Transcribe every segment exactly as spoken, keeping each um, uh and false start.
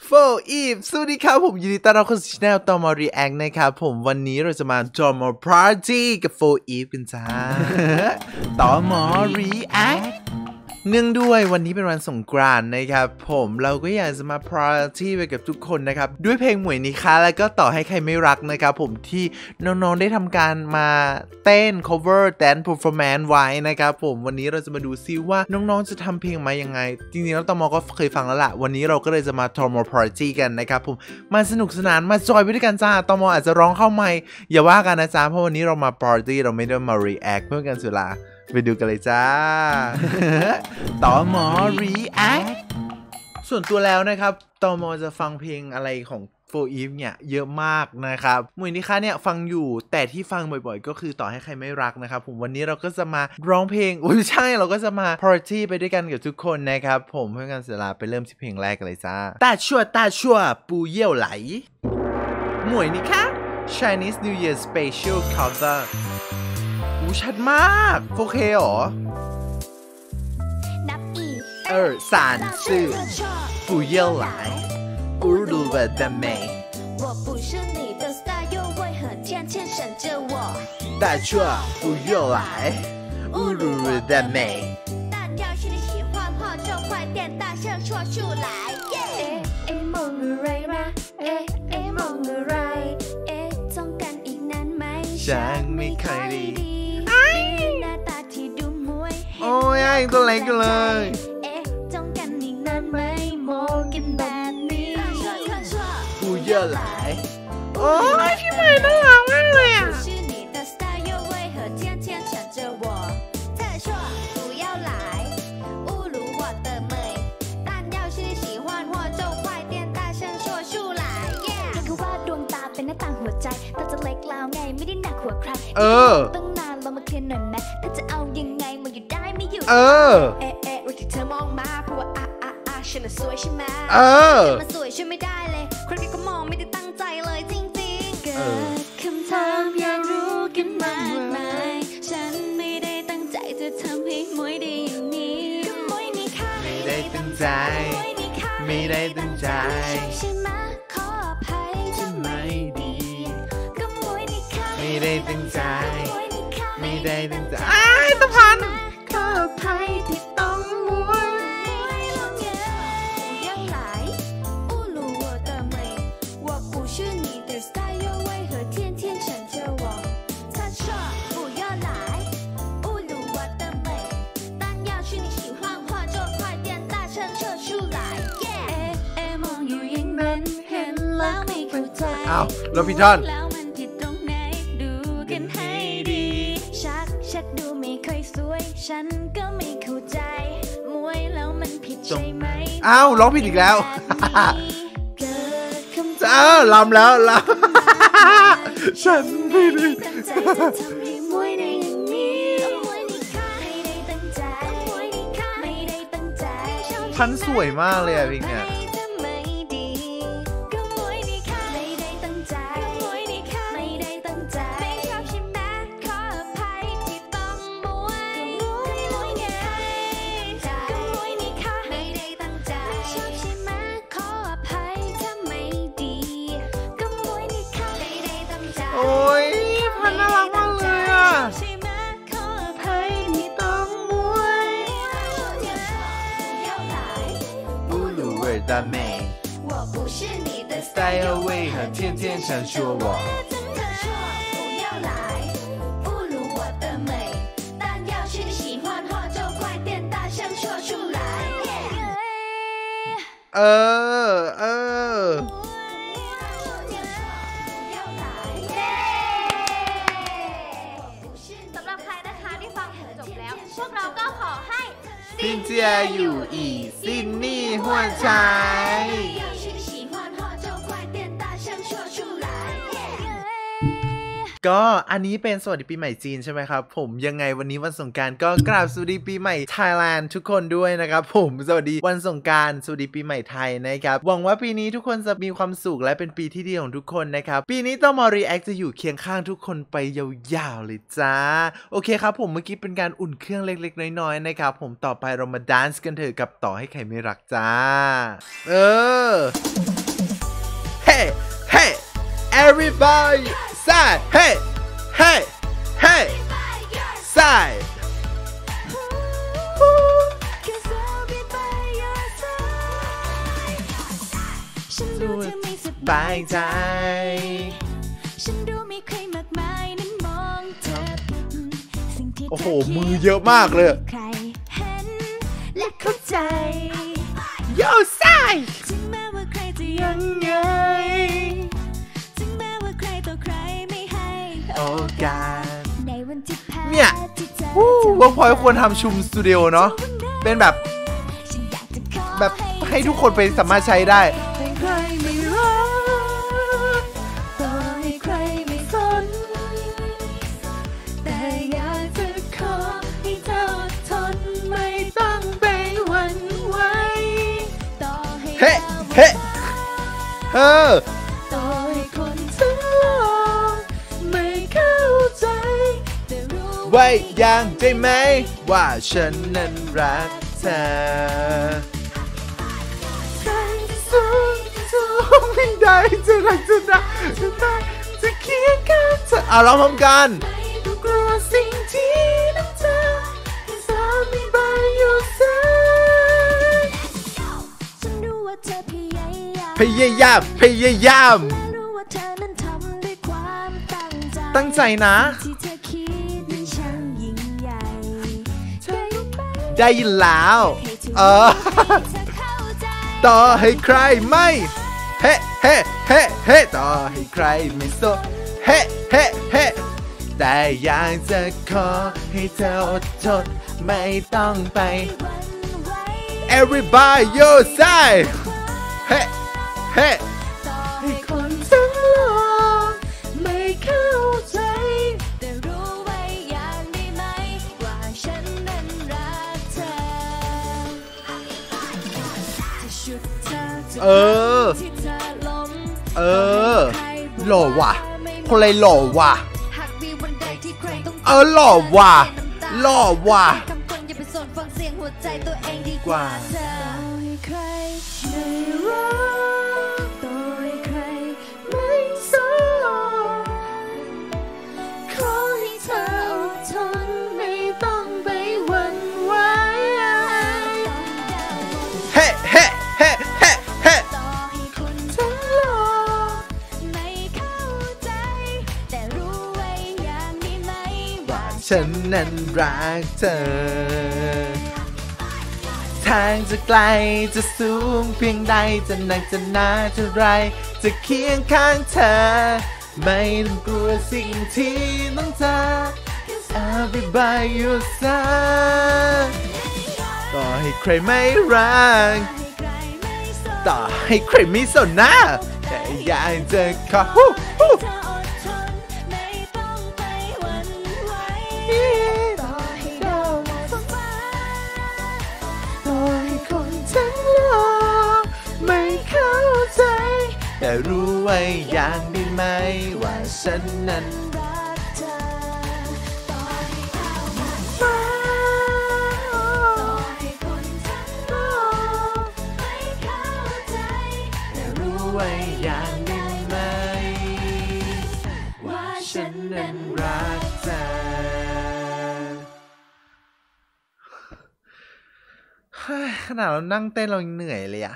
โฟอีฟสวัสดีครับผมยินดีต้อนรับเข้าสู่ช่องตอมอรีแอคนะครับผมวันนี้เราจะมาตอมอปาร์ตี้กับโฟอีฟกันจ้า ตอมอรีแอคเนื่องด้วยวันนี้เป็นวันสงกรานต์นะครับผมเราก็อยากจะมาปาร์ตี้ไปกับทุกคนนะครับด้วยเพลงหมวยนิคะแล้วก็ต่อให้ใครไม่รักนะครับผมที่น้องๆได้ทำการมาเต้น cover dance performance ไว้นะครับผมวันนี้เราจะมาดูซิว่าน้องๆจะทำเพลงมายังไงจริงๆแล้วตอมอก็เคยฟังแล้วล่ะวันนี้เราก็เลยจะมาตอมอปาร์ตี้กันนะครับผมมาสนุกสนานมาจอยไปด้วยกันจ้าตอมออาจจะร้องเข้าไม่อย่าว่ากันนะจ้าเพราะวันนี้เรามาปาร์ตี้เราไม่ได้มา react เพื่อกันสุดละไปดูกันเลยจ้า ตอมอ react ส่วนตัวแล้วนะครับตอมอจะฟังเพลงอะไรของโฟอีฟเนี่ยเยอะมากนะครับหมวยนิคะเนี่ยฟังอยู่แต่ที่ฟังบ่อยๆก็คือต่อให้ใครไม่รักนะครับผมวันนี้เราก็จะมาร้องเพลงอุ้ยใช่เราก็จะมาปาร์ตี้ไปด้วยกันกับทุกคนนะครับผมเพื่อกันเสียเวลาไปเริ่มที่เพลงแรกกันเลยจ้าตาชั่วตาชั่วปูเยี่ยวไหลหมวยนิคะ Chinese New Year Special Coverอู้ชัดมากโอเคหรอเออสารสื่อปูเยี่ยวไหล乌鲁我的美我不是你的 style 又为何天天想着我大错不又来乌鲁我的美但要是你喜欢话就快点大声说出来เอ๊ะเอ๊ะมองอะไรนะเอ๊ะเอ๊ะมองอะไรเอ๊ะต้องกันอีกนานไหมฉันไม่ค่อยดีหน้าตาที่ดูมวยโอ้ยยังตัวเล็กกันเลยเอ๊ะต้องกันอีกนานไหมมองกันแบบนี้ปูเยอะหลายโอ้ยพี่ใหม่น่ารักมากเลยอ่ะเป็นหน้าต่างหัวใจแต่จะเล็กแล้วไงไม่ได้หนักหัวใครเออตั้งนานเรามาเคลียร์หน่อยไหมถ้าจะเอายังไงมันอยู่ได้ไม่อยู่เออเอ๊ะเอ๊ะว่าที่เธอมองมาเพราะว่าอ่ะอ่ะอ่ะฉันน่ะสวยใช่ไหมเออแต่มันสวยช่วยไม่ได้เลยใครก็มองไม่ได้ตั้งใจเลยจริงๆเกิดคำถามอยากรู้กันมากมายฉันไม่ได้ตั้งใจจะทำให้มวยได้อย่างนี้ก็มวยนี่ค่ะไม่ได้ตั้งใจไม่ได้ตั้งใจไม่ได้ตั้งใจไม่ได้ตั้งใจไอ้ตะพันขออภัยที่ต้องมวยยังไหลอู้รู้ว่า的美我不是你的 style 又为何天天缠着我他说不要来อู้รู้ว่า的美但要是你喜欢话就快点大声说出来เอ๊ะเอ๊ะมองอยู่อย่างนั้นเห็นแล้วไม่เข้าใจอ้าวแล้วพี่ท่านฉันก็ไม่เข้าใจมวยแล้วมันผิดใช่ไหมอ้าวร้องผิดอีกแล้วเออลำแล้วลำฉันไม่ได้ตั้งใจจะทำให้มวยได้อย่างนี้ไม่ได้ตั้งใจไม่ได้ตั้งใจพันสวยมากเลยอะพี่เนี่ยโอ้ยพันน่ารักมากเลยอ่ะ不如味的美我不是你的 style 为何天天想说我不要来不如我的美但要是你喜欢话就快点大声说出来เออเออพวกเราก็ขอให้ซินเจียอยู่อีซินนี่หัวใจก็อันนี้เป็นสวัสดีปีใหม่จีนใช่ไหมครับผมยังไงวันนี้วันสงกรานต์ก็กราบสวัสดีปีใหม่ไทยแลนด์ทุกคนด้วยนะครับผมสวัสดีวันสงกรานต์สวัสดีปีใหม่ไทยนะครับหวังว่าปีนี้ทุกคนจะมีความสุขและเป็นปีที่ดีของทุกคนนะครับปีนี้ต้องมารีแอคจะอยู่เคียงข้างทุกคนไปยาวๆเลยจ้าโอเคครับผมเมื่อกี้เป็นการอุ่นเครื่องเล็กๆน้อยๆนะครับผมต่อไปเรามาแดนซ์กันเถอะกับต่อให้ใครไม่รักจ้าเออ everybody say hey hey hey say ฉันรู้เธอไม่สบายใจฉันรู้มีใครมากมายนั้นมองเธอสิ่งที่เธอโอ้โหมือเยอะมากเลยใครเห็นและเข้าใจโย่ใส่ถึงแม้ว่าใครจะยังไงถึงแม้ว่าใครต่อใครไม่ให้โอกาสในวันที่แพ้เนี่ยเวิร์กพอยต์ควรทำชุมสตูดิโอเนาะเป็นแบบแบบให้ทุกคนไปสามารถใช้ได้ใครไม่รักต่อให้ใครไม่สนแต่อยากจะขอให้เธออดทนไม่ต้องไปหวั่นไหวต่อให้เฮ้เฮ้เออต่อให้คนทั้งโลกไม่เข้าใจแต่รู้ไว้อย่างใจไหมว่าฉันนั้นรักเธอไม่ได้จะรักจะรักจะตายจะเคียงข้างเธอเอาเราพร้อมกันไม่กลัวสิ่งที่น้ำเธอสามีบายอยู่แสนฉันรู้ว่าเธอพยายามพยายามพยายามและรู้ว่าเธอนั้นทำด้วยความตั้งใจตั้งใจนะที่เธอคิดนั้นช่างยิ่งใหญ่ได้ยินแล้วเออต่อให้ใครไม่เฮ้เฮ้เฮ้เฮ้ต่อให้ใครไม่สนเฮ้เฮ้เฮ้แต่อยากจะขอให้เธออดทนไม่ต้องไป everybody you say เฮ้เฮ้ต่อให้คนทั้งโลกไม่เข้าใจแต่รู้ไว้อย่างได้ไหมว่าฉันนั้นรักเธอจะชุดเธอจะเออเออหล่อว่ะคนไรหล่อว่ะเออหล่อว่ะหล่อว่ะดีกว่าใครไม่รักต่อให้ใครไม่สนขอให้เธออดทนไม่ต้องไปหวั่นไหวเฮ้เฮ้เฮ้เฮ้เฮ้ฉันนั้นรักเธอทางจะไกลจะสูงเพียงใดจะหนักจะหนาเท่าไรจะเคียงข้างเธอไม่ต้องกลัวสิ่งที่ต้องเจอ Everybody you say ต่อให้ใครไม่รักต่อให้ใครไม่สนนะแต่อยากจะขอแต่รู้ไว้อย่างได้ไหมว่าฉันนั้นรักเธอต่อให้เขามาต่อให้คนทั้งโลกไม่เข้าใจแต่รู้ไว้อย่างได้ไหมว่าฉันนั้นรักเธอขนาดเรานั่งเต้นเรายังเหนื่อยเลยอะ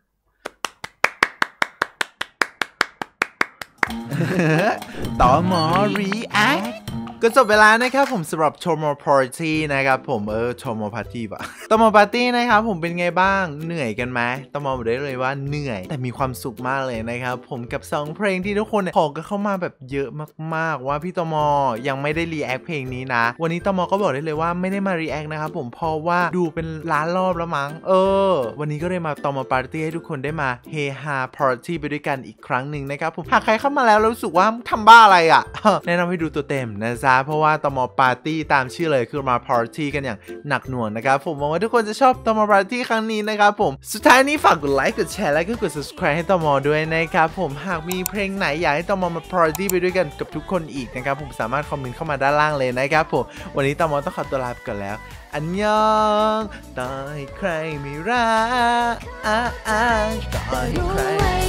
ต่อหมอ react ก็จบเวลานะครับผมสำหรับ Tomo Party นะครับผมเออ Tomo Party ป่ะ Tomo Party นะครับผมเป็นไงบ้างเหนื่อยกันไหมต้องบอกได้เลยว่าเหนื่อยแต่มีความสุขมากเลยนะครับผมกับสองเพลงที่ทุกคนขอกันเข้ามาแบบเยอะมากๆว่าพี่ตมยังไม่ได้ react เพลงนี้นะวันนี้ตมก็บอกได้เลยว่าไม่ได้มา react นะครับผมเพราะว่าดูเป็นล้านรอบแล้วมั้งเออวันนี้ก็เลยมา Tomo Party ให้ทุกคนได้มาเฮฮา Party ไปด้วยกันอีกครั้งหนึ่งนะครับผมหากใครเข้ามาแล้วรู้สึกว่าทำบ้าอะไรอ่ะแนะนำให้ดูตัวเต็มนะจ๊ะเพราะว่าตมปาร์ตี้ตามชื่อเลยคือมาปาร์ตี้กันอย่างหนักหน่วงนะครับผมหวังว่าทุกคนจะชอบตมปาร์ตี้ครั้งนี้นะครับผมสุดท้ายนี้ฝากกดไลค์กดแชร์และก็กด subscribe ให้ตมด้วยนะครับผมหากมีเพลงไหนอยากให้ตมมาปาร์ตี้ไปด้วยกันกับทุกคนอีกนะครับผมสามารถคอมเมนต์เข้ามาด้านล่างเลยนะครับผมวันนี้ตมต้องขอตัวลาไปก่อนแล้วอันยองต่อให้ใครไม่รักต่อให้ใคร